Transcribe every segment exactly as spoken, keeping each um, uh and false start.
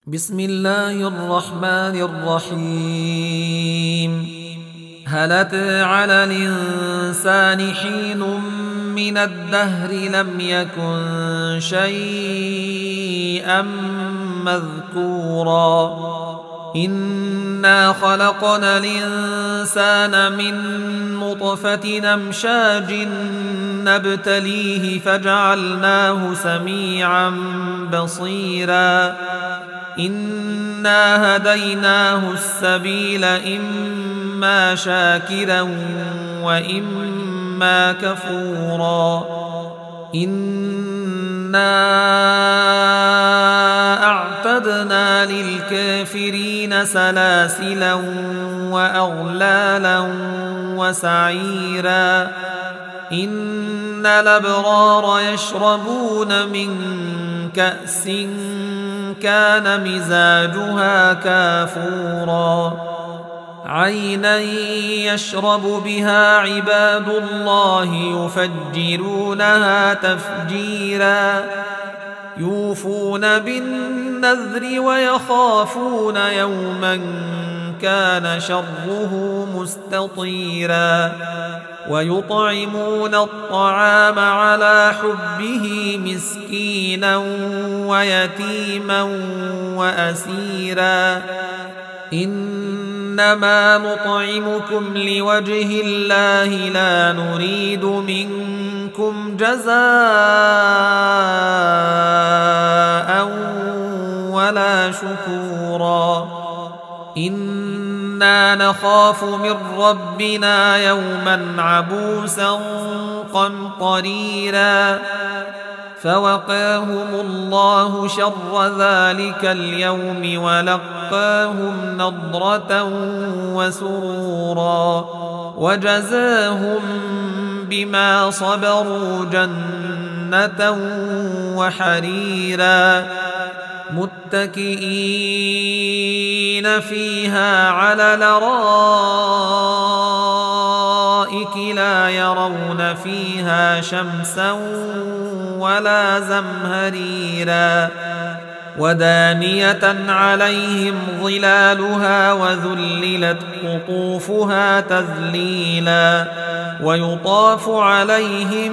بسم الله الرحمن الرحيم. هل أتى على الإنسان حين من الدهر لم يكن شيئا مذكورا إنا خلقنا الإنسان من نطفة أمشاج نبتليه فجعلناه سميعا بصيرا إنا هديناه السبيل إما شاكرا وإما كفورا إنا أعتدنا للكافرين سلاسلا وأغلالا وسعيرا إن الأبرار يشربون من كأس كان مزاجها كافورا عينا يشرب بها عباد الله يفجرونها تفجيرا يوفون بالنذر ويخافون يوما كان شره مستطيرا ويطعمون الطعام على حبه مسكينا ويتيما وأسيرا إنما نطعمكم لوجه الله لا نريد منكم جزاء ولا شكورا إنا نخاف من ربنا يوما عبوسا قمطريرا فوقاهم الله شر ذلك اليوم ولقاهم نضرة وسرورا وجزاهم بما صبروا جنة وحريرا متكئين فيها على الأرائك لا يرون فيها شمسا ولا زمهريرا ودانية عليهم ظلالها وذللت قطوفها تذليلا ويطاف عليهم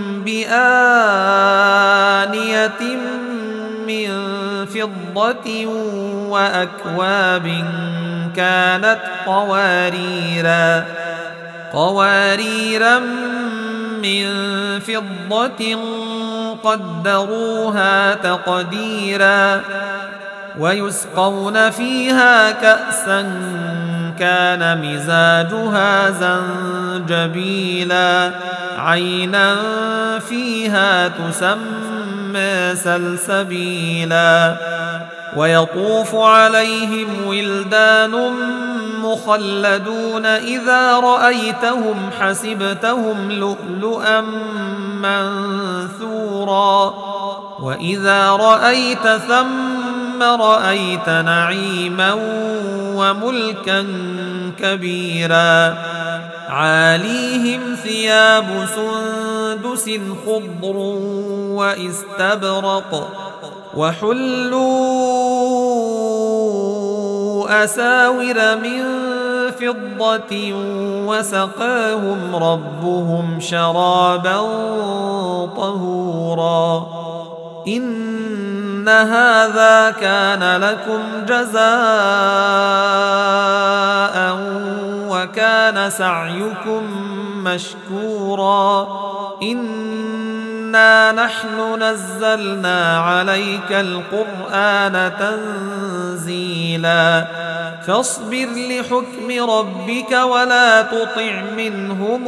بآنية من فضة وأكواب كانت قواريرا قواريرا من فضة قدروها تقديرا ويسقون فيها كأسا كان مزاجها زنجبيلا عينا فيها تسمى سلسبيلا ويطوف عليهم ولدان مخلدون إذا رأيتهم حسبتهم لؤلؤا منثورا وإذا رأيت ثم رأيت نعيما وملكا كبيرا عاليهم ثياب سندس خضر واستبرق وحلوا أساور من فضة وسقاهم ربهم شرابا طهورا إن هذا كان لكم جزاء وكان سعيكم مشكورا إنا نحن نزلنا عليك القرآن تنزيلا فاصبر لحكم ربك ولا تطع منهم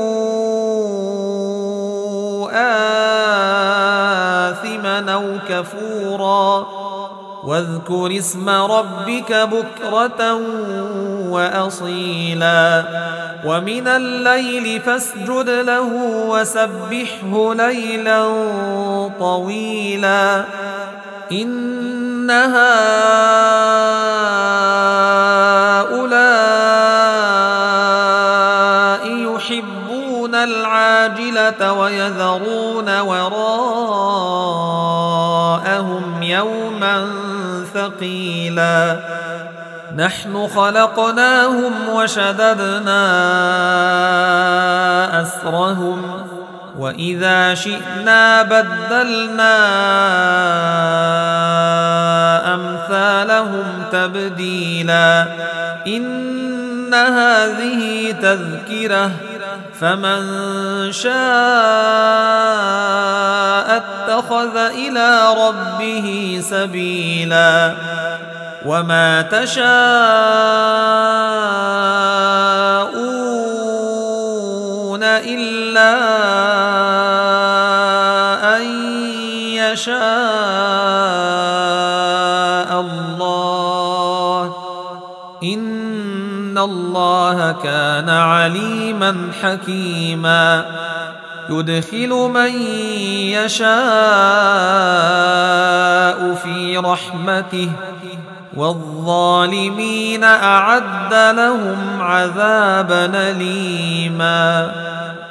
آثما أو كفورا واذكر اسم ربك بكرة وأصيلا ومن الليل فاسجد له وسبحه ليلا طويلا إن هؤلاء يحبون العاجلة ويذرون وراءهم يوما ثقيلا نحن خلقناهم وشددنا أسرهم وإذا شئنا بدلنا أمثالهم تبديلا إن هذه تذكرة فمن شاء اتخذ إلى ربه سبيلا وما تشاءون إلا أن يشاء الله إن الله كان عليما حكيما يدخل من يشاء في رحمته والظالمين أعد لهم عذابا أليما